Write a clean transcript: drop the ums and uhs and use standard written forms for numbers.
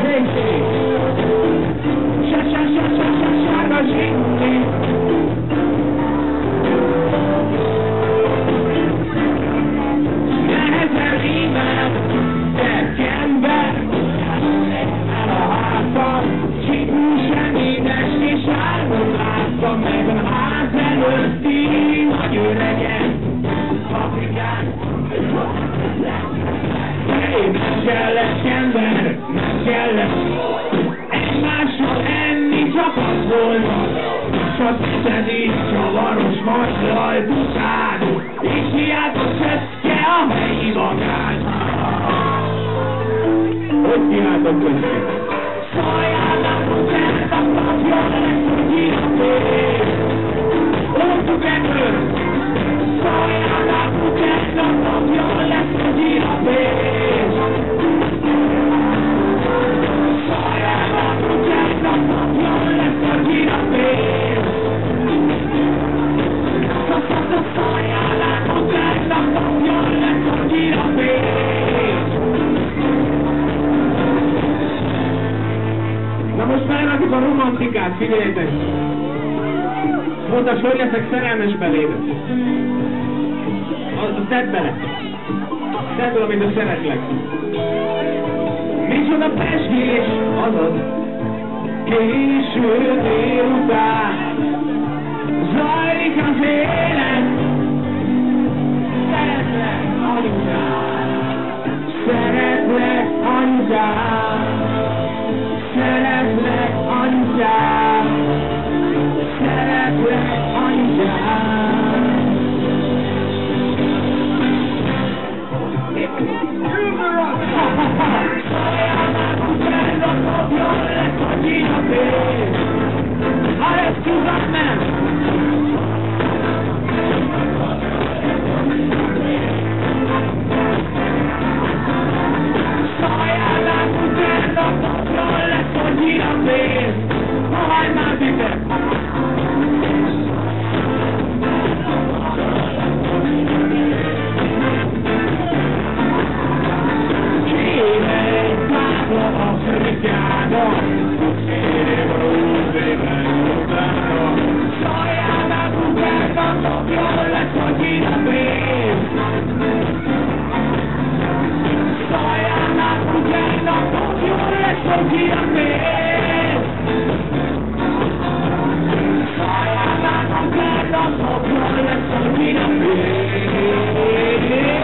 Sárga zsingli. Nehezen rímel, ember, el a hátam, csípú semmides, és álmom láttam meg a ház előtti nagy öregen, Afrikán. Nem kellett ember, nem kellett egymással enni, csak az volt, csak szedi, csavaros majd rajtusád, és hiába szöszke a helyi magát. Hogy kiáltott közben? Szóljálnak, hogy eltaknak, jól lesz, hogy írték. Oltuk ebből! Szóljálnak, hogy eltaknak, jól lesz, hogy írték. Szóljálnak, hogy eltaknak, jól lesz, hogy írték. Szóljálnak, hogy eltaknak, jól lesz, hogy írték. Na most felrakjuk a romantikát, figyeljetek! Mondta, hogy leszek szerelmes beléd. Tedd bele! Tedd bele, amit szeretlek. Micsoda pesgés, azaz késő délután. Zajlik az élet. Szeretlek, anyukám. Szeretlek, anyukám. Szeretlek, anyukám. Szeretlek, anyukám. Szóljálnak, hogy elrakok, jól lesz, hogy így a pénz. Ha ezt tudod, nem! Szóljálnak, hogy elrakok, jól lesz, hogy így a pénz. Hallj már, Peter! Afrikába, érjél úzében utána. Szóljálnak, hogy elrakok, jól lesz, hogy így a pénz. Szóljálnak, hogy elrakok, jól lesz, hogy így a pénz. Szóljálnak, hogy elrakok, jól lesz, hogy így a pénz.